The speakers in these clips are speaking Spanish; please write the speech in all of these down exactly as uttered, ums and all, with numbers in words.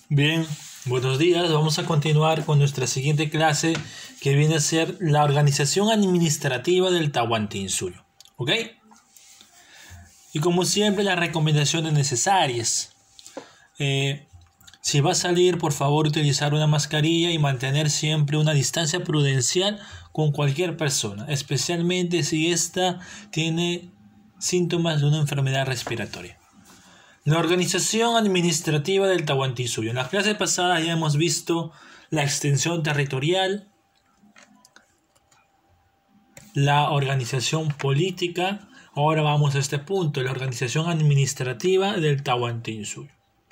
Bien, buenos días. Vamos a continuar con nuestra siguiente clase que viene a ser la organización administrativa del Tahuantinsuyo. ¿Ok? Y como siempre, las recomendaciones necesarias. Eh, si va a salir, por favor, utilizar una mascarilla y mantener siempre una distancia prudencial con cualquier persona, especialmente si ésta tiene síntomas de una enfermedad respiratoria. La organización administrativa del Tahuantinsuyo. En las clases pasadas ya hemos visto la extensión territorial, la organización política. Ahora vamos a este punto, la organización administrativa del Tahuantinsuyo.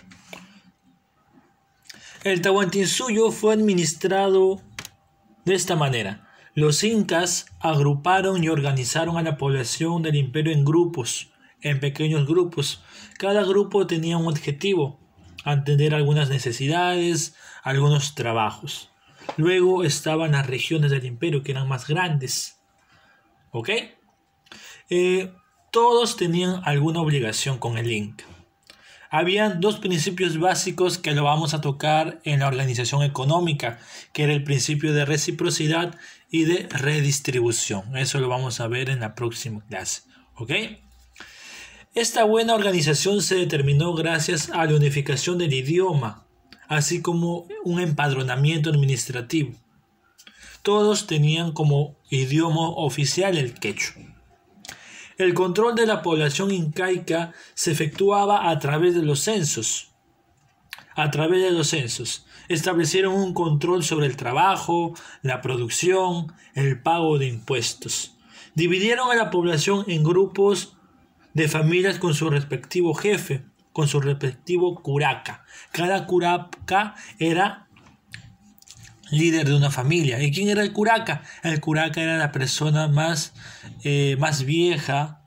El Tahuantinsuyo fue administrado de esta manera. Los incas agruparon y organizaron a la población del imperio en grupos, en pequeños grupos. Cada grupo tenía un objetivo, atender algunas necesidades, algunos trabajos. Luego estaban las regiones del imperio, que eran más grandes. ¿Ok? Eh, todos tenían alguna obligación con el Inca. Habían dos principios básicos que lo vamos a tocar en la organización económica, que era el principio de reciprocidad y de redistribución. Eso lo vamos a ver en la próxima clase. ¿Ok? Esta buena organización se determinó gracias a la unificación del idioma, así como un empadronamiento administrativo. Todos tenían como idioma oficial el quechua. El control de la población incaica se efectuaba a través de los censos. A través de los censos. Establecieron un control sobre el trabajo, la producción, el pago de impuestos. Dividieron a la población en grupos de familias con su respectivo jefe, con su respectivo curaca. Cada curaca era líder de una familia. ¿Y quién era el curaca? El curaca era la persona más, eh, más vieja,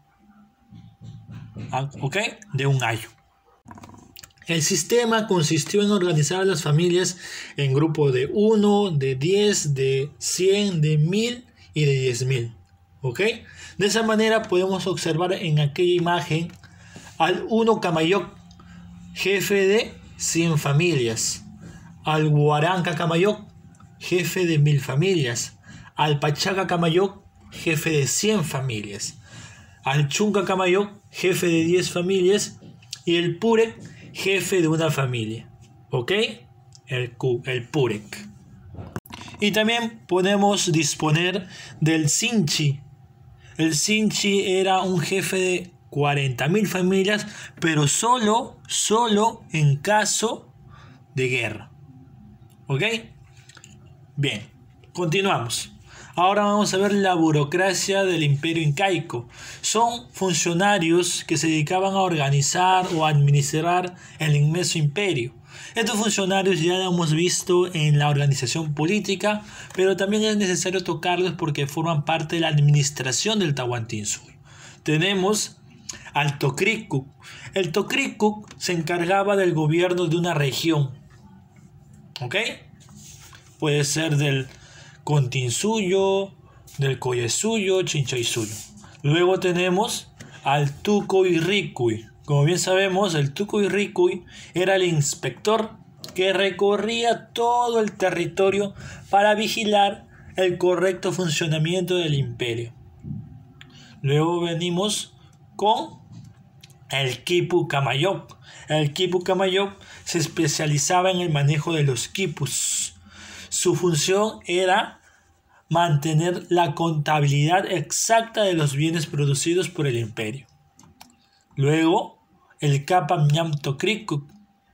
¿ok? De un año. El sistema consistió en organizar a las familias en grupos de uno, de diez, de cien, de mil y de diez mil. ¿Ok? De esa manera podemos observar en aquella imagen al uno Camayoc, jefe de cien familias, al Huaranca Camayoc, jefe de mil familias, al Pachaca Camayoc, jefe de cien familias, al Chunca Camayoc, jefe de diez familias, y el Purec, jefe de una familia. ¿Ok? El, el Purec. Y también podemos disponer del Sinchi. El Sinchi era un jefe de cuarenta mil familias, pero solo, solo en caso de guerra. ¿Ok? Bien, continuamos. Ahora vamos a ver la burocracia del imperio incaico. Son funcionarios que se dedicaban a organizar o a administrar el inmenso imperio. Estos funcionarios ya lo hemos visto en la organización política, pero también es necesario tocarlos porque forman parte de la administración del Tahuantinsuyo. Tenemos al Tocricuc. El Tocricuc se encargaba del gobierno de una región. ¿Ok? Puede ser del Continsuyo, del Coyesuyo, Chinchaysuyo. Luego tenemos al Tucoyricuy. Como bien sabemos, el Tucoyricuy era el inspector que recorría todo el territorio para vigilar el correcto funcionamiento del imperio. Luego venimos con el Quipu Camayoc. El Quipu Camayoc se especializaba en el manejo de los quipus. Su función era mantener la contabilidad exacta de los bienes producidos por el imperio. Luego, el Capa Ñam Tocricuc,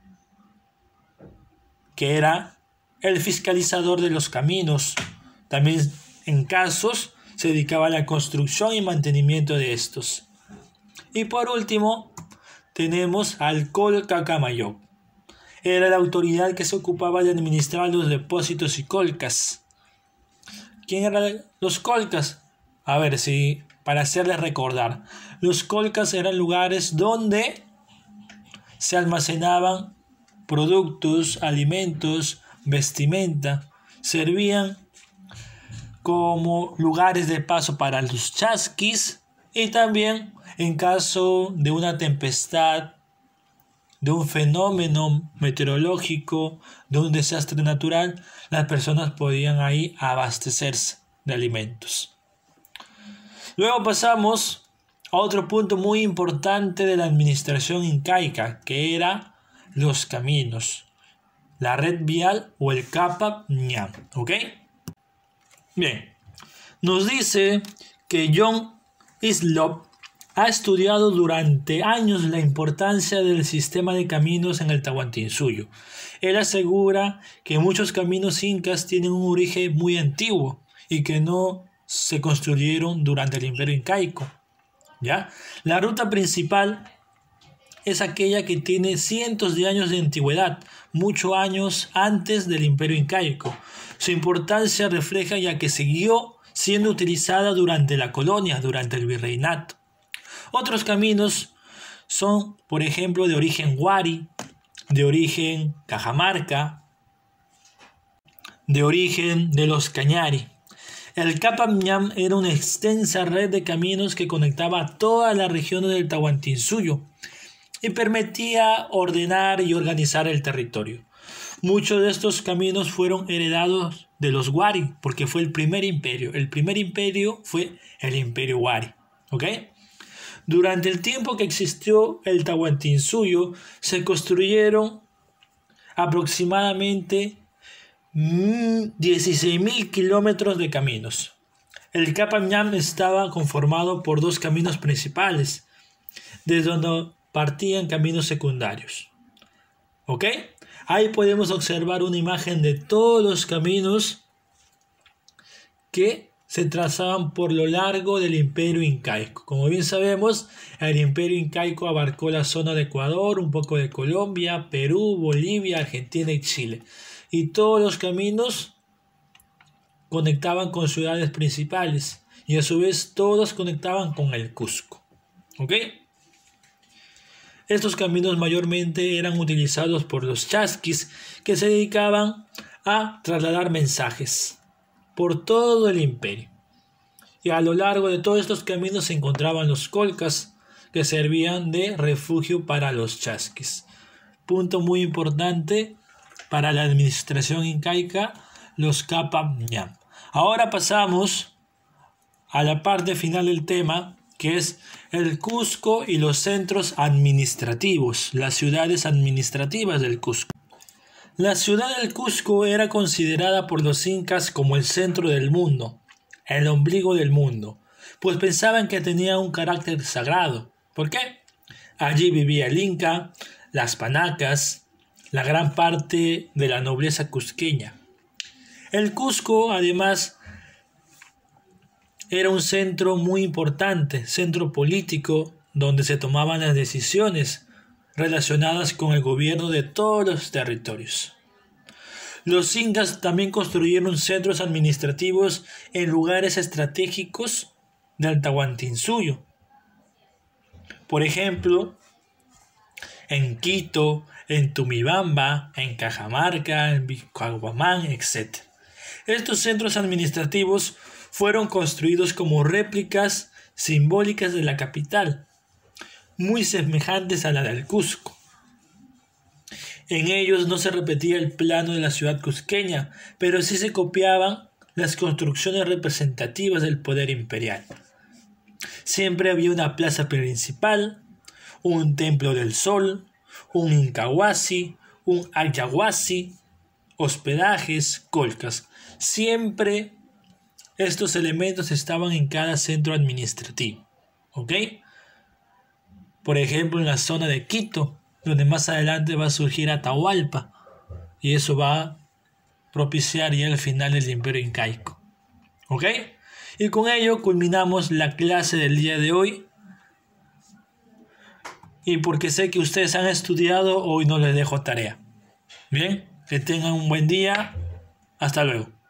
que era el fiscalizador de los caminos. También en casos se dedicaba a la construcción y mantenimiento de estos. Y por último, tenemos al Colca Camayoc. Era la autoridad que se ocupaba de administrar los depósitos y colcas. ¿Quién eran los colcas? A ver, si para hacerles recordar. Los colcas eran lugares donde se almacenaban productos, alimentos, vestimenta. Servían como lugares de paso para los chasquis y también en caso de una tempestad de un fenómeno meteorológico, de un desastre natural, las personas podían ahí abastecerse de alimentos. Luego pasamos a otro punto muy importante de la administración incaica, que era los caminos, la red vial o el Capa Ñam. ¿Ok? Bien, nos dice que John Hislop ha estudiado durante años la importancia del sistema de caminos en el Tahuantinsuyo. Él asegura que muchos caminos incas tienen un origen muy antiguo y que no se construyeron durante el Imperio Incaico. ¿Ya? La ruta principal es aquella que tiene cientos de años de antigüedad, muchos años antes del Imperio Incaico. Su importancia refleja ya que siguió siendo utilizada durante la colonia, durante el virreinato. Otros caminos son, por ejemplo, de origen Wari, de origen Cajamarca, de origen de los Cañari. El Capa Ñam era una extensa red de caminos que conectaba a todas las regiones del Tahuantinsuyo y permitía ordenar y organizar el territorio. Muchos de estos caminos fueron heredados de los Wari, porque fue el primer imperio. El primer imperio fue el Imperio Wari. ¿Ok? Durante el tiempo que existió el Tahuantinsuyo, se construyeron aproximadamente dieciséis mil kilómetros de caminos. El Capa Ñam estaba conformado por dos caminos principales, desde donde partían caminos secundarios. ¿Ok? Ahí podemos observar una imagen de todos los caminos que se trazaban por lo largo del Imperio Incaico. Como bien sabemos, el Imperio Incaico abarcó la zona de Ecuador, un poco de Colombia, Perú, Bolivia, Argentina y Chile. Y todos los caminos conectaban con ciudades principales y a su vez todos conectaban con el Cusco. ¿Ok? Estos caminos mayormente eran utilizados por los chasquis, que se dedicaban a trasladar mensajes por todo el imperio. Y a lo largo de todos estos caminos se encontraban los colcas, que servían de refugio para los chasquis. Punto muy importante para la administración incaica, los Capa Ñam. Ahora pasamos a la parte final del tema, que es el Cusco y los centros administrativos, las ciudades administrativas del Cusco. La ciudad del Cusco era considerada por los incas como el centro del mundo, el ombligo del mundo, pues pensaban que tenía un carácter sagrado. ¿Por qué? Allí vivía el Inca, las panacas, la gran parte de la nobleza cusqueña. El Cusco, además, era un centro muy importante, centro político, donde se tomaban las decisiones relacionadas con el gobierno de todos los territorios. Los incas también construyeron centros administrativos en lugares estratégicos del Tahuantinsuyo. Por ejemplo, en Quito, en Tumibamba, en Cajamarca, en Caguamán, etcétera. Estos centros administrativos fueron construidos como réplicas simbólicas de la capital, muy semejantes a la del Cusco. En ellos no se repetía el plano de la ciudad cusqueña, pero sí se copiaban las construcciones representativas del poder imperial. Siempre había una plaza principal, un templo del sol, un incahuasi, un ayahuasi, hospedajes, colcas. Siempre estos elementos estaban en cada centro administrativo. ¿Ok? Por ejemplo, en la zona de Quito, donde más adelante va a surgir Atahualpa, y eso va a propiciar ya el final del Imperio Incaico. ¿Ok? Y con ello culminamos la clase del día de hoy. Y porque sé que ustedes han estudiado, hoy no les dejo tarea. Bien, que tengan un buen día. Hasta luego.